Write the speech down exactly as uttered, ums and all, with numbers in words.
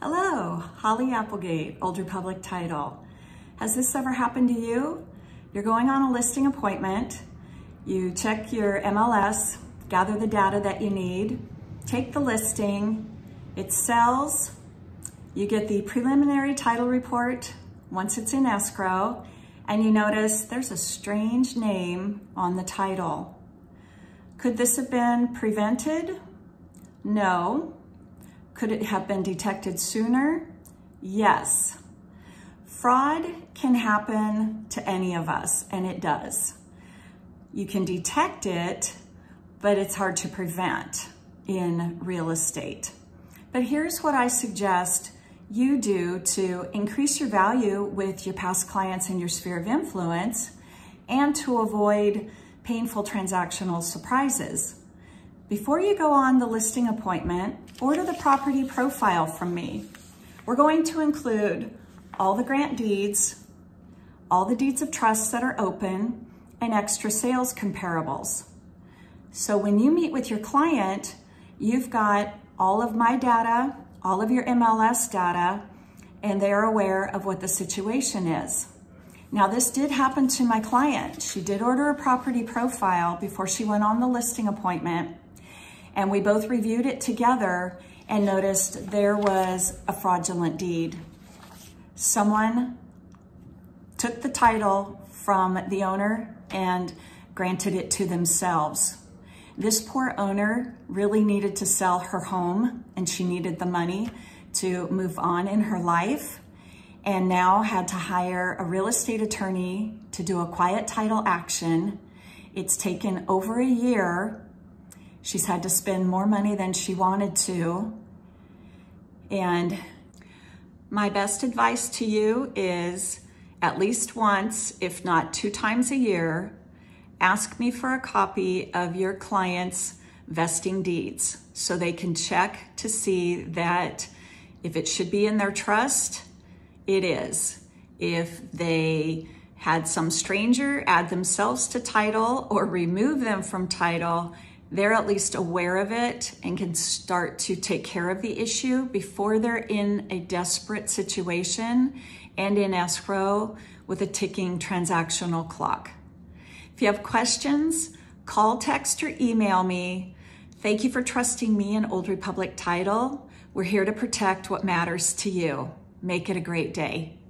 Hello, Holli Applegate, Old Republic title. Has this ever happened to you? You're going on a listing appointment, you check your M L S, gather the data that you need, take the listing, it sells, you get the preliminary title report once it's in escrow, and you notice there's a strange name on the title. Could this have been prevented? No. Could it have been detected sooner? Yes. Fraud can happen to any of us, and it does. You can detect it, but it's hard to prevent in real estate. But here's what I suggest you do to increase your value with your past clients in your sphere of influence and to avoid painful transactional surprises. Before you go on the listing appointment, order the property profile from me. We're going to include all the grant deeds, all the deeds of trust that are open, and extra sales comparables. So when you meet with your client, you've got all of my data, all of your M L S data, and they're aware of what the situation is. Now, this did happen to my client. She did order a property profile before she went on the listing appointment, and we both reviewed it together and noticed there was a fraudulent deed. Someone took the title from the owner and granted it to themselves. This poor owner really needed to sell her home, and she needed the money to move on in her life, and now had to hire a real estate attorney to do a quiet title action. It's taken over a year. She's had to spend more money than she wanted to. And my best advice to you is at least once, if not two times a year, ask me for a copy of your client's vesting deeds so they can check to see that if it should be in their trust, it is. If they had some stranger add themselves to title or remove them from title, they're at least aware of it and can start to take care of the issue before they're in a desperate situation and in escrow with a ticking transactional clock. If you have questions, call, text, or email me. Thank you for trusting me in Old Republic Title. We're here to protect what matters to you. Make it a great day.